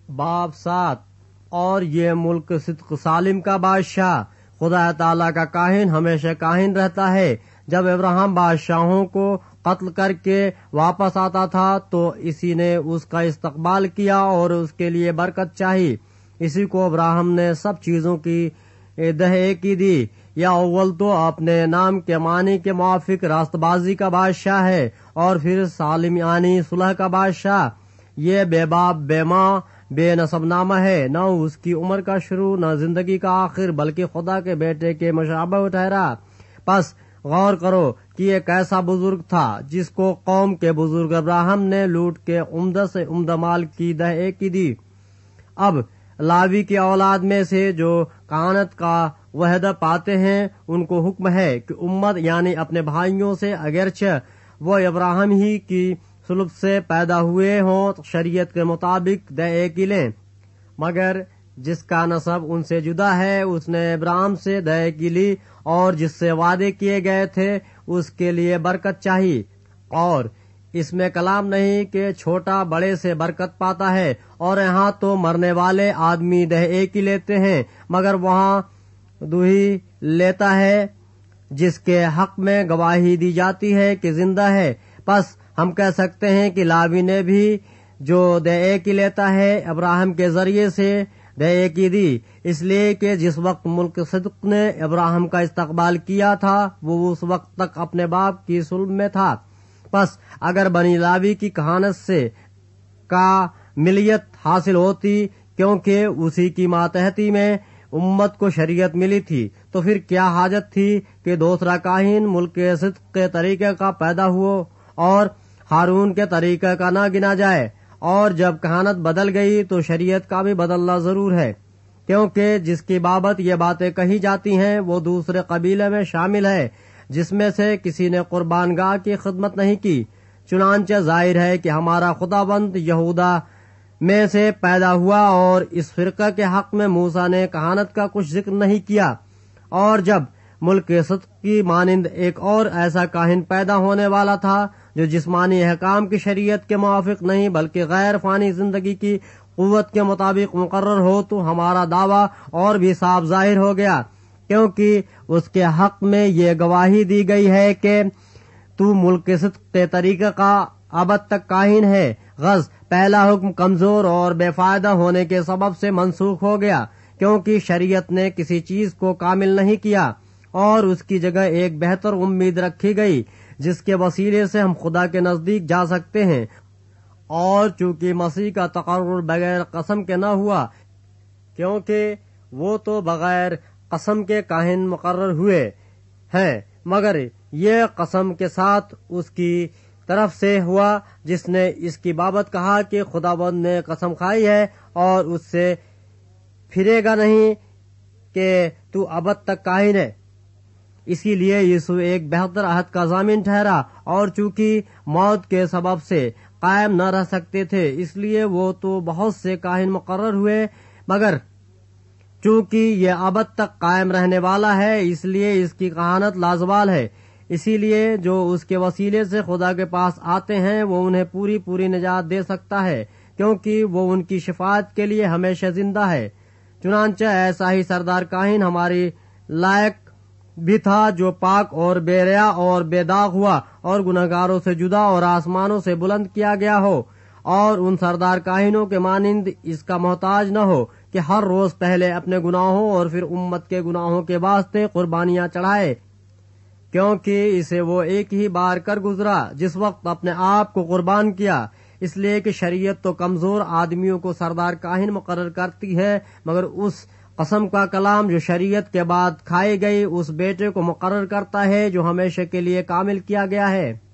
باب 7۔ اور یہ ملک صدق سالم کا بادشاہ خدا تعالیٰ کا کاہن ہمیشہ کاہن رہتا ہے۔ جب ابراہیم بادشاہوں کو قتل کر کے واپس آتا تھا تو اسی نے اس کا استقبال کیا اور اس کے لیے برکت چاہی۔ اسی کو ابراہیم نے سب چیزوں کی دہے کی دی۔ یا اول تو اپنے نام کے معنی کے موافق راست بازی کا بادشاہ ہے، اور پھر سالم یعنی صلح کا بادشاہ۔ یہ بے باپ بے ماں بے نسب نامہ ہے، نہ اس کی عمر کا شروع نہ زندگی کا آخر، بلکہ خدا کے بیٹے کے مشابہ ٹھہرا۔ پس غور کرو کہ یہ کیسا بزرگ تھا جس کو قوم کے بزرگ ابراہیم نے لوٹ کے عمدہ سے عمدہ مال کی دہے کی دی۔ اب لاوی کی اولاد میں سے جو کہانت کا وحدہ پاتے ہیں ان کو حکم ہے کہ امت یعنی اپنے بھائیوں سے اگرچہ وہ ابراہیم ہی کی سلب سے پیدا ہوئے ہوں شریعت کے مطابق دہے کی لیں، مگر جس کا نسب ان سے جدا ہے اس نے ابراہیم سے دہے کی لی، اور جس سے وعدے کیے گئے تھے اس کے لیے برکت چاہیے۔ اور اس میں کلام نہیں کہ چھوٹا بڑے سے برکت پاتا ہے، اور یہاں تو مرنے والے آدمی دہے کی لیتے ہیں، مگر وہاں دوہی لیتا ہے جس کے حق میں گواہی دی جاتی ہے کہ زندہ ہے۔ پس ہم کہہ سکتے ہیں کہ لاوی نے بھی جو دہے کی لیتا ہے ابراہیم کے ذریعے سے دہے کی دی، اس لیے کہ جس وقت ملک صدق نے ابراہیم کا استقبال کیا تھا وہ اس وقت تک اپنے باپ کی صلب میں تھا۔ پس اگر بنی لاوی کی کہانت سے کاملیت حاصل ہوتی کیونکہ اسی کی ماتحتی میں امت کو شریعت ملی تھی، تو پھر کیا حاجت تھی کہ دوسرا کاہن ملک صدق کے طریقے کا پیدا ہو اور ہارون کے طریقے کا نہ گنا جائے۔ اور جب کہانت بدل گئی تو شریعت کا بھی بدلنا ضرور ہے، کیونکہ جس کی بابت یہ باتیں کہی جاتی ہیں وہ دوسرے قبیلے میں شامل ہے جس میں سے کسی نے قربان گاہ کی خدمت نہیں کی۔ چنانچہ ظاہر ہے کہ ہمارا خداوند یہودا میں سے پیدا ہوا، اور اس فرقہ کے حق میں موسیٰ نے کہانت کا کچھ ذکر نہیں کیا۔ اور جب ملک صدق کی مانند ایک اور ایسا کاہن پیدا ہونے والا تھا جو جسمانی احکام کی شریعت کے موافق نہیں بلکہ غیر فانی زندگی کی قوت کے مطابق مقرر ہو، تو ہمارا دعویٰ اور بھی صاف ظاہر ہو گیا، کیونکہ اس کے حق میں یہ گواہی دی گئی ہے کہ تو ملک صدق کے طریقہ کا ابد تک کاہن ہے۔ غرض پہلا حکم کمزور اور بے فائدہ ہونے کے سبب سے منسوخ ہو گیا، کیونکہ شریعت نے کسی چیز کو کامل نہیں کیا، اور اس کی جگہ ایک بہتر امید رکھی گئی جس کے وسیلے سے ہم خدا کے نزدیک جا سکتے ہیں۔ اور چونکہ مسیح کا تقرر بغیر قسم کے نہ ہوا، کیونکہ وہ تو بغیر قسم کے کاہن مقرر ہوئے ہیں، مگر یہ قسم کے ساتھ اس کی طرف سے ہوا جس نے اس کی بابت کہا کہ خداوند نے قسم کھائی ہے اور اس سے پھرے گا نہیں کہ تو ابد تک کاہن ہے۔ اسی لیے یسوع ایک بہتر عہد کا ضامن ٹھہرا، اور چونکہ موت کے سبب سے قائم نہ رہ سکتے تھے اس لیے وہ تو بہت سے کاہن مقرر ہوئے، مگر چونکہ یہ ابد تک قائم رہنے والا ہے اس لیے اس کی کہانت لازوال ہے۔ اسی لیے جو اس کے وسیلے سے خدا کے پاس آتے ہیں وہ انہیں پوری نجات دے سکتا ہے، کیونکہ وہ ان کی شفاعت کے لیے ہمیشہ زندہ ہے۔ چنانچہ ایسا ہی سردار کاہن ہماری لائق بھی تھا جو پاک اور بے ریا اور بے داغ ہوا اور گنہگاروں سے جدا اور آسمانوں سے بلند کیا گیا ہو، اور ان سردار کاہنوں کے مانند اس کا محتاج نہ ہو کہ ہر روز پہلے اپنے گناہوں اور پھر امت کے گناہوں کے واسطے قربانیاں چڑھائے، کیونکہ اسے وہ ایک ہی بار کر گزرا جس وقت اپنے آپ کو قربان کیا۔ اس لیے کہ شریعت تو کمزور آدمیوں کو سردار کاہن مقرر کرتی ہے، مگر اس قسم کا کلام جو شریعت کے بعد کھائی گئی اس بیٹے کو مقرر کرتا ہے جو ہمیشہ کے لیے کامل کیا گیا ہے۔